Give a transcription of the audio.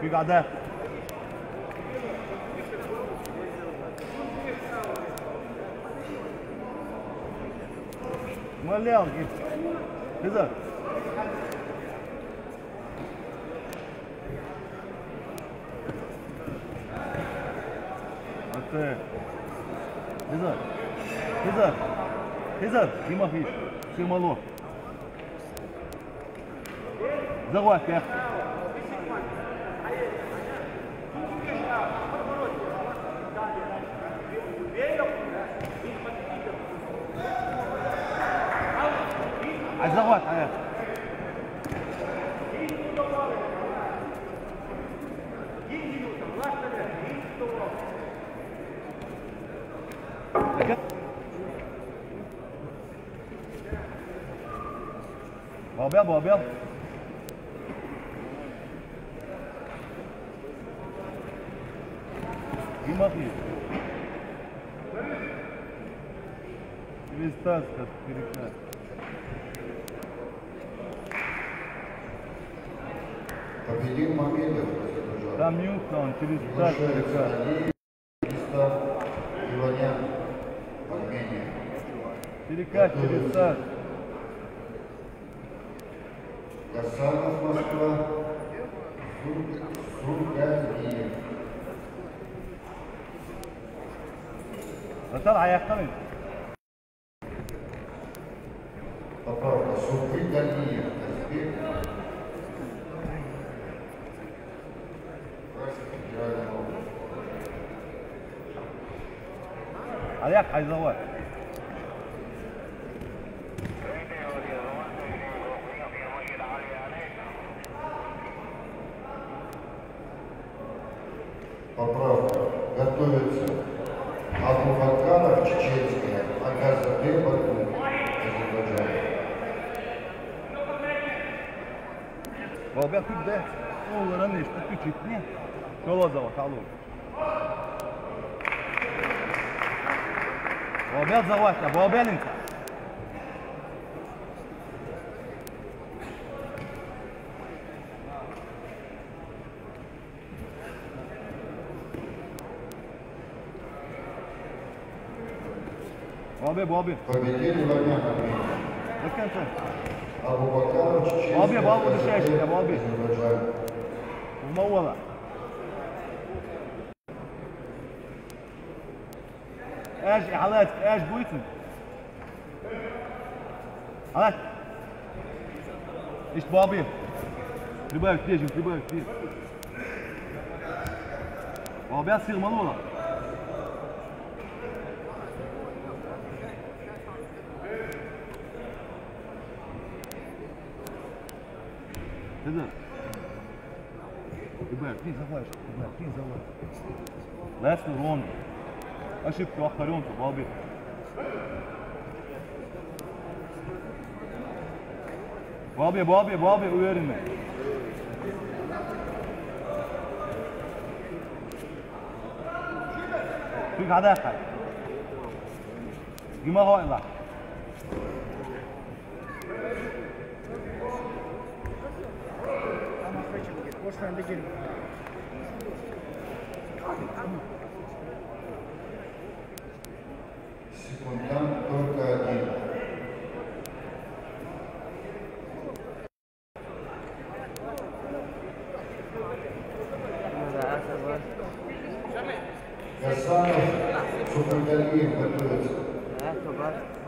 Fica dentro. Молел, Лиза. Окей. Лиза, Дима фиш, Симало. Завод, я. Завод, а? Бобел. Дима фиш. Вистас, как перекат. Победил Мамедов. Там Ньютон, через стать перекат. Иванян, Армения. Перекат через стать. Гасанов, Москва. Сурганиев. طلع يحتمل. Поправка. Сурганиев. عليك حيزوات. Поправка. Готовится Абу-Бакаров, чеченская, Агазадeh, Баку, Азербайджан. Бобел туда. والله انا اشتكيت اثنين. شو زوا تعالوا. بوبيل زوات يا بوبيل انت. بوبيل. Победили Иванян, Армения. لك انت. Абу-Бакаров, чеченская, بابي الشاشه يا بابي. Азербайджан. مموضة. ايش حالاتك؟ ايش بويتن؟ حالاتك؟ ايش بابي؟ прибавь тежим, прибавь тежим. بابي صير ملولة. كده. прибавь, ты заваешь, прибавь, ты заваешь. Лесный рон. Ошибки охоренку, Бобби. Бобби, уверенный. فيك عداخل. جيما غائلة. Секундант только один. Гасанов, Сурганиев готовится.